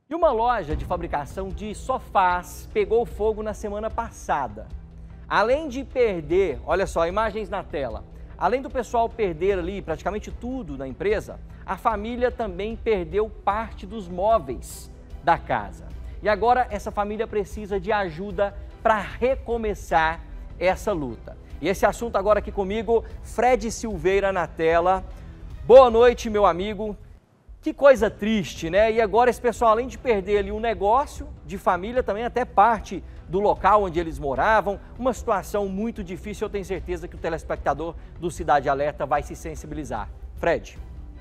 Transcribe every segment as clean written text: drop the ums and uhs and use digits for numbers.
E uma loja de fabricação de sofás pegou fogo na semana passada. Além de perder, olha só, imagens na tela, além do pessoal perder ali praticamente tudo na empresa, a família também perdeu parte dos móveis da casa. E agora essa família precisa de ajuda para recomeçar essa luta. E esse assunto agora aqui comigo, Fred Silveira na tela. Boa noite, meu amigo. Que coisa triste, né? E agora esse pessoal, além de perder ali um negócio de família, também até parte do local onde eles moravam, uma situação muito difícil. Eu tenho certeza que o telespectador do Cidade Alerta vai se sensibilizar. Fred.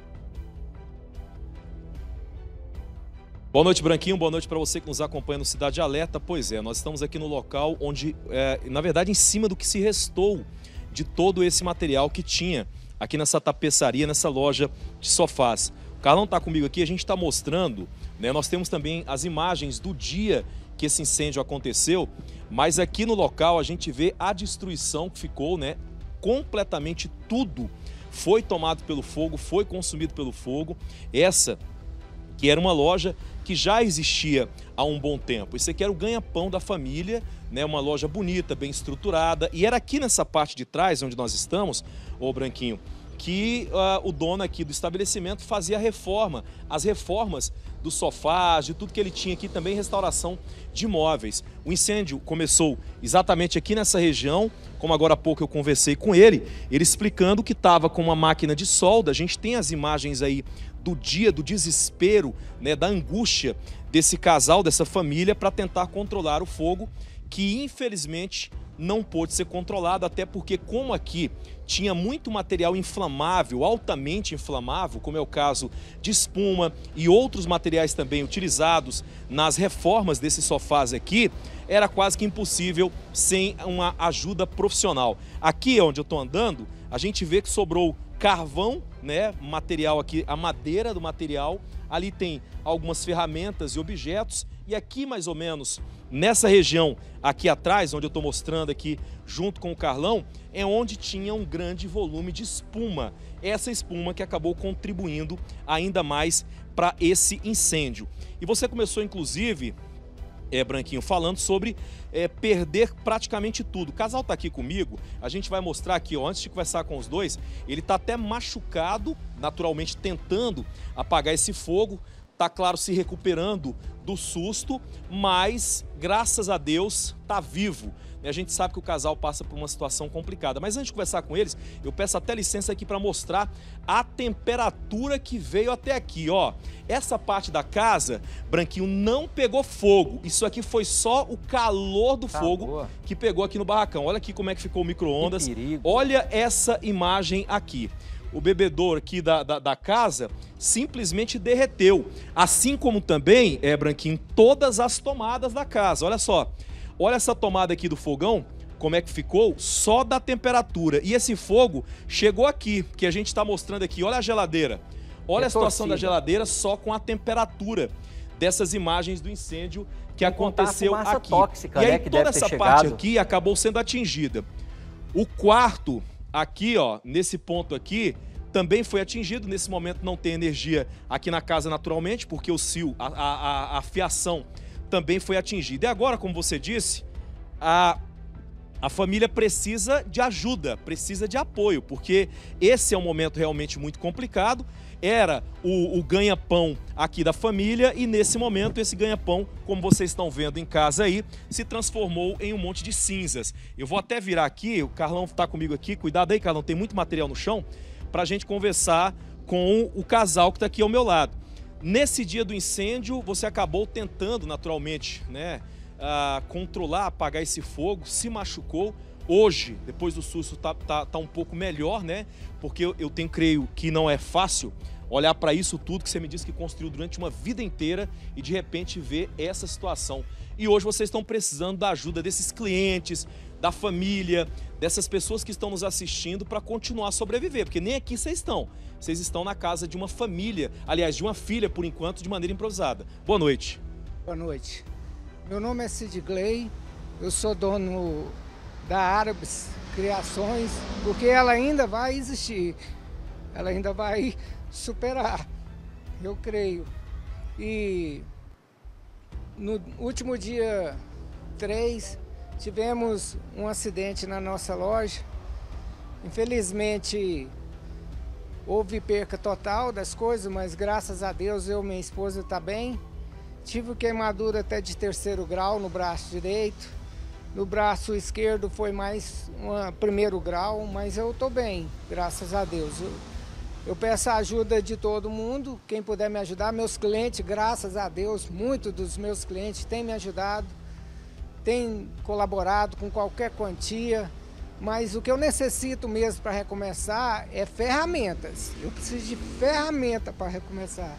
Boa noite, Branquinho. Boa noite para você que nos acompanha no Cidade Alerta. Pois é, nós estamos aqui no local onde, na verdade, em cima do que se restou de todo esse material que tinha aqui nessa tapeçaria, nessa loja de sofás. O Carlão está comigo aqui, a gente está mostrando, né? Nós temos também as imagens do dia que esse incêndio aconteceu, mas aqui no local a gente vê a destruição que ficou, né? Completamente tudo foi tomado pelo fogo, foi consumido pelo fogo. Essa que era uma loja que já existia há um bom tempo. Esse aqui era o ganha-pão da família, né? Uma loja bonita, bem estruturada. E era aqui nessa parte de trás, onde nós estamos, ô Branquinho, que o dono aqui do estabelecimento fazia a reforma, as reformas dos sofás, de tudo que ele tinha aqui, também restauração de móveis. O incêndio começou exatamente aqui nessa região, como agora há pouco eu conversei com ele explicando que estava com uma máquina de solda. A gente tem as imagens aí do dia, do desespero, né, da angústia desse casal, dessa família, para tentar controlar o fogo, que infelizmente não pôde ser controlado, até porque como aqui tinha muito material inflamável, altamente inflamável, como é o caso de espuma e outros materiais também utilizados nas reformas desses sofás aqui, era quase que impossível sem uma ajuda profissional. Aqui onde eu estou andando, a gente vê que sobrou carvão, né, material aqui, a madeira do material, ali tem algumas ferramentas e objetos, e aqui mais ou menos nessa região aqui atrás, onde eu estou mostrando aqui junto com o Carlão, é onde tinha um grande volume de espuma. Essa espuma que acabou contribuindo ainda mais para esse incêndio. E você começou inclusive, Branquinho, falando sobre perder praticamente tudo. O casal está aqui comigo, a gente vai mostrar aqui, ó, antes de conversar com os dois, ele está até machucado, naturalmente tentando apagar esse fogo, está, claro, se recuperando do susto, mas, graças a Deus, está vivo. A gente sabe que o casal passa por uma situação complicada. Mas antes de conversar com eles, eu peço até licença aqui para mostrar a temperatura que veio até aqui, ó. Essa parte da casa, Branquinho, não pegou fogo. Isso aqui foi só o calor do fogo que pegou aqui no barracão. Olha aqui como é que ficou o micro-ondas. Olha essa imagem aqui. O bebedouro aqui da casa simplesmente derreteu. Assim como também, Branquinho, todas as tomadas da casa. Olha só. Olha essa tomada aqui do fogão, como é que ficou, só da temperatura. E esse fogo chegou aqui, que a gente está mostrando aqui. Olha a geladeira. Olha a situação da geladeira só com a temperatura dessas imagens do incêndio que aconteceu aqui. Tóxica, e aí né, que toda deve ter essa parte chegado aqui acabou sendo atingida. O quarto aqui, ó, nesse ponto aqui, também foi atingido. Nesse momento não tem energia aqui na casa naturalmente, porque o cio, a fiação também foi atingida. E agora, como você disse, a família precisa de ajuda, precisa de apoio, porque esse é um momento realmente muito complicado. Era o ganha-pão aqui da família e nesse momento esse ganha-pão, como vocês estão vendo em casa aí, se transformou em um monte de cinzas. Eu vou até virar aqui, o Carlão está comigo aqui, cuidado aí, Carlão, tem muito material no chão, para a gente conversar com o casal que está aqui ao meu lado. Nesse dia do incêndio, você acabou tentando, naturalmente, né, controlar, apagar esse fogo, se machucou. Hoje, depois do susto, tá um pouco melhor, né? Porque eu creio que não é fácil olhar para isso tudo que você me disse que construiu durante uma vida inteira e de repente ver essa situação. E hoje vocês estão precisando da ajuda desses clientes, da família, dessas pessoas que estão nos assistindo para continuar a sobreviver, porque nem aqui vocês estão. Vocês estão na casa de uma família, aliás, de uma filha, por enquanto, de maneira improvisada. Boa noite. Boa noite. Meu nome é Sid Gley, eu sou dono da Árabes Criações, porque ela ainda vai existir, ela ainda vai superar, eu creio. E no último dia 3, tivemos um acidente na nossa loja. Infelizmente, houve perca total das coisas, mas graças a Deus eu e minha esposa tá bem. Tive queimadura até de 3º grau no braço direito. No braço esquerdo foi mais um 1º grau, mas eu tô bem, graças a Deus. Eu peço a ajuda de todo mundo, quem puder me ajudar. Meus clientes, graças a Deus, muitos dos meus clientes têm me ajudado, têm colaborado com qualquer quantia. Mas o que eu necessito mesmo para recomeçar é ferramentas. Eu preciso de ferramenta para recomeçar.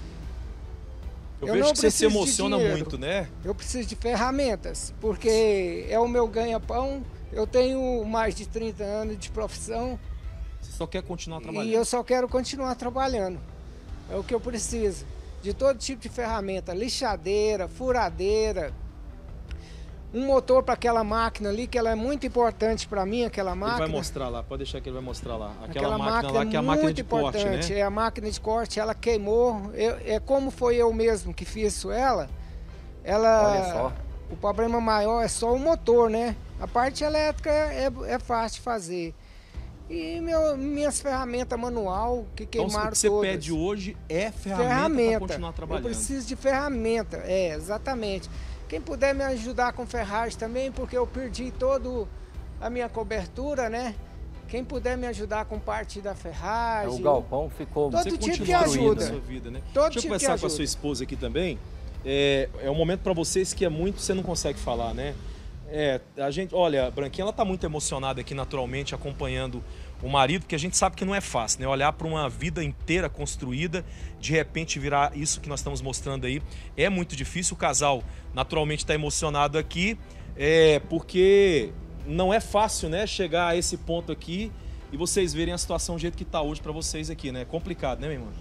Eu vejo que você se emociona muito, né? Eu preciso de ferramentas, porque é o meu ganha-pão. Eu tenho mais de 30 anos de profissão. Você só quer continuar trabalhando? E eu só quero continuar trabalhando. É o que eu preciso. De todo tipo de ferramenta. Lixadeira, furadeira. Um motor para aquela máquina ali, que ela é muito importante para mim, aquela máquina. Ele vai mostrar lá, pode deixar que ele vai mostrar lá. Aquela máquina lá que é a máquina de corte, né? É a máquina de corte, ela queimou. É como foi eu mesmo que fiz ela. Olha só. O problema maior é só o motor, né? A parte elétrica é fácil de fazer. E minhas ferramentas manual que queimaram todas. Então o que você pede hoje é ferramenta para continuar trabalhando. Eu preciso de ferramenta, exatamente. Quem puder me ajudar com ferragem também, porque eu perdi toda a minha cobertura, né? Quem puder me ajudar com parte da ferragem. O galpão ficou todo você tipo de ajuda. Sua vida, né? Todo Deixa eu tipo conversar com a sua esposa aqui também. É um momento para vocês que é muito, você não consegue falar, né? A gente, olha, a Branquinha, ela tá muito emocionada aqui naturalmente acompanhando o marido, porque a gente sabe que não é fácil, né? Olhar para uma vida inteira construída, de repente virar isso que nós estamos mostrando aí, é muito difícil. O casal naturalmente está emocionado aqui, porque não é fácil, né? Chegar a esse ponto aqui e vocês verem a situação do jeito que está hoje para vocês aqui, né? É complicado, né, minha irmã?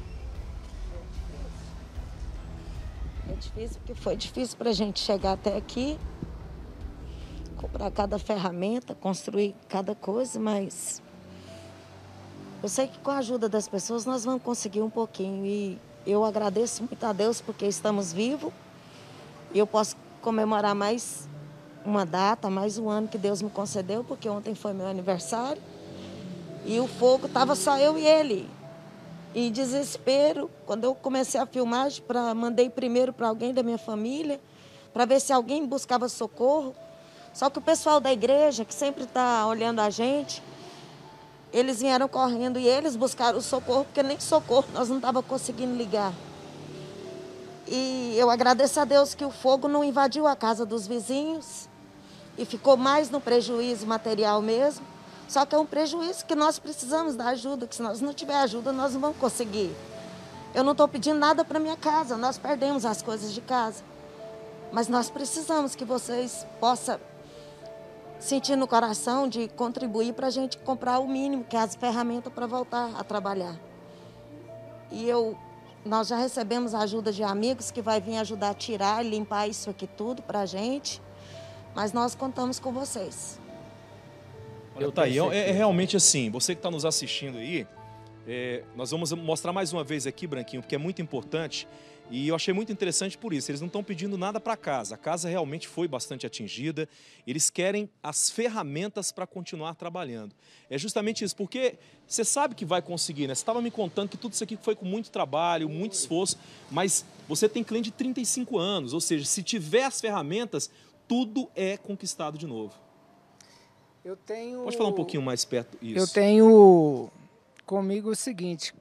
É difícil, porque foi difícil para a gente chegar até aqui, comprar cada ferramenta, construir cada coisa, mas eu sei que com a ajuda das pessoas nós vamos conseguir um pouquinho. E eu agradeço muito a Deus porque estamos vivos e eu posso comemorar mais uma data, mais um ano que Deus me concedeu, porque ontem foi meu aniversário e o fogo estava só eu e ele. E desespero, quando eu comecei a filmagem, mandei primeiro para alguém da minha família, para ver se alguém buscava socorro. Só que o pessoal da igreja, que sempre está olhando a gente, eles vieram correndo e eles buscaram o socorro, porque nem socorro nós não estávamos conseguindo ligar. E eu agradeço a Deus que o fogo não invadiu a casa dos vizinhos e ficou mais no prejuízo material mesmo. Só que é um prejuízo que nós precisamos da ajuda, que se nós não tiver ajuda, nós não vamos conseguir. Eu não estou pedindo nada para minha casa, nós perdemos as coisas de casa. Mas nós precisamos que vocês possam sentir no coração de contribuir para a gente comprar o mínimo, que é as ferramentas para voltar a trabalhar. E nós já recebemos a ajuda de amigos que vai vir ajudar a tirar e limpar isso aqui tudo para a gente, mas nós contamos com vocês. Olha, tá aí, é realmente assim, você que está nos assistindo aí, nós vamos mostrar mais uma vez aqui, Branquinho, porque é muito importante. E eu achei muito interessante por isso, eles não estão pedindo nada para casa, a casa realmente foi bastante atingida, eles querem as ferramentas para continuar trabalhando. É justamente isso, porque você sabe que vai conseguir, né? Você estava me contando que tudo isso aqui foi com muito trabalho, muito esforço, mas você tem cliente de 35 anos, ou seja, se tiver as ferramentas, tudo é conquistado de novo. Pode falar um pouquinho mais perto isso. Eu tenho comigo o seguinte,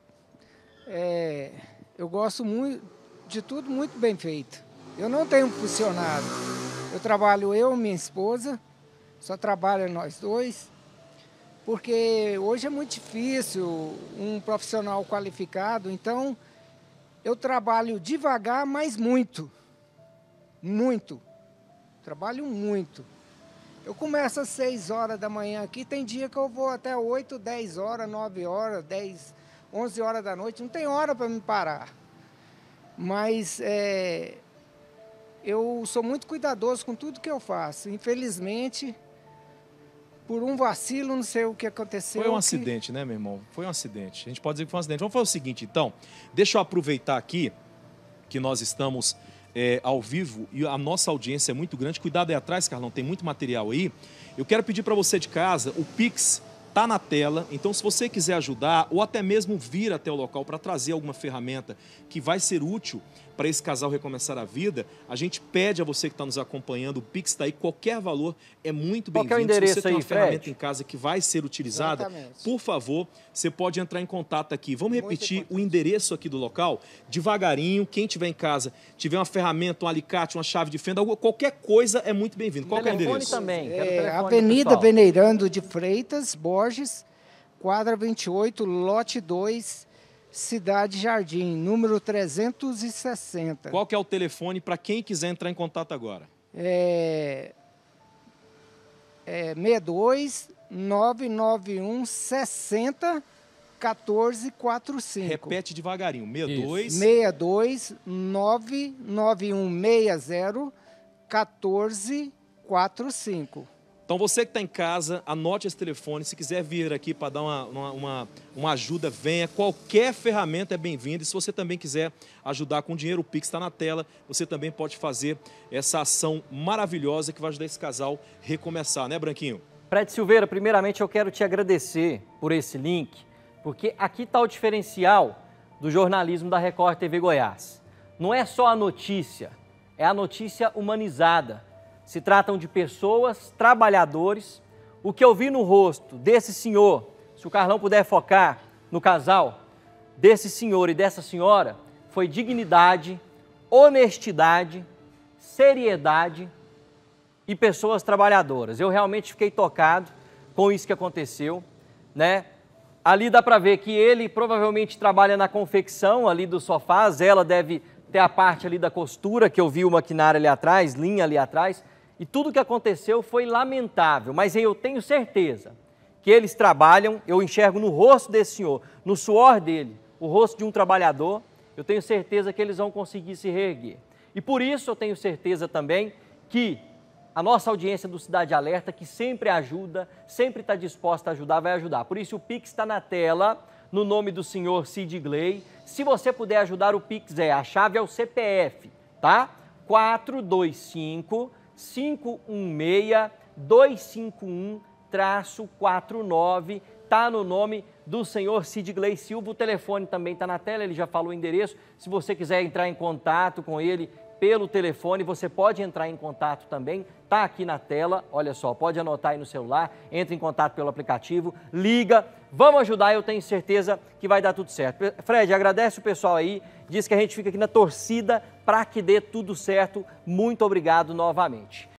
eu gosto muito de tudo muito bem feito. Eu não tenho funcionário. Eu trabalho eu e minha esposa, só trabalha nós dois, porque hoje é muito difícil um profissional qualificado, então eu trabalho devagar, mas muito. Muito. Trabalho muito. Eu começo às 6 horas da manhã aqui, tem dia que eu vou até 8, 10 horas, 9 horas, 10, 11 horas da noite, não tem hora para me parar. Mas eu sou muito cuidadoso com tudo que eu faço. Infelizmente, por um vacilo, não sei o que aconteceu. Foi um acidente, né, meu irmão? Foi um acidente. A gente pode dizer que foi um acidente. Vamos fazer o seguinte, então. Deixa eu aproveitar aqui que nós estamos ao vivo e a nossa audiência é muito grande. Cuidado aí atrás, Carlão, tem muito material aí. Eu quero pedir para você de casa, o Pix está na tela, então se você quiser ajudar ou até mesmo vir até o local para trazer alguma ferramenta que vai ser útil para esse casal recomeçar a vida, a gente pede a você que está nos acompanhando, o Pix está aí, qualquer valor é muito bem-vindo. Qual que é o endereço se você tem uma aí, ferramenta Fred? em casa que vai ser utilizada, Exatamente. por favor, você pode entrar em contato aqui. Vamos repetir o endereço aqui do local, devagarinho. Quem tiver em casa, tiver uma ferramenta, um alicate, uma chave de fenda, qualquer coisa é muito bem-vindo. Qual que é o Telefone endereço? também. Quero o telefone do Avenida pessoal. Veneirando de Freitas, Borges, quadra 28, lote 2, Cidade Jardim, número 360. Qual que é o telefone para quem quiser entrar em contato agora? 62 991 60 1445. Repete devagarinho. 62. 62 991 60 1445. Então você que está em casa, anote esse telefone. Se quiser vir aqui para dar uma ajuda, venha. Qualquer ferramenta é bem-vinda. E se você também quiser ajudar com dinheiro, o Pix está na tela. Você também pode fazer essa ação maravilhosa que vai ajudar esse casal a recomeçar, né, Branquinho? Fred Silveira, primeiramente eu quero te agradecer por esse link, porque aqui está o diferencial do jornalismo da Record TV Goiás. Não é só a notícia, é a notícia humanizada. Se tratam de pessoas, trabalhadores. O que eu vi no rosto desse senhor, se o Carlão puder focar no casal, desse senhor e dessa senhora, foi dignidade, honestidade, seriedade e pessoas trabalhadoras. Eu realmente fiquei tocado com isso que aconteceu, né? Ali dá para ver que ele provavelmente trabalha na confecção ali dos sofás, ela deve ter a parte ali da costura, que eu vi o maquinário ali atrás, linha ali atrás. E tudo o que aconteceu foi lamentável, mas eu tenho certeza que eles trabalham, eu enxergo no rosto desse senhor, no suor dele, o rosto de um trabalhador, eu tenho certeza que eles vão conseguir se reerguer. E por isso eu tenho certeza também que a nossa audiência do Cidade Alerta, que sempre ajuda, sempre está disposta a ajudar, vai ajudar. Por isso o Pix está na tela, no nome do senhor Sidgley. Se você puder ajudar, o Pix a chave é o CPF, tá? 425 516-251-49, tá no nome do senhor Sidgley Silva. O telefone também está na tela, ele já falou o endereço. Se você quiser entrar em contato com ele pelo telefone, você pode entrar em contato também, tá aqui na tela, olha só, pode anotar aí no celular, entre em contato pelo aplicativo, liga, vamos ajudar, eu tenho certeza que vai dar tudo certo. Fred, agradece o pessoal aí, diz que a gente fica aqui na torcida para que dê tudo certo. Muito obrigado novamente.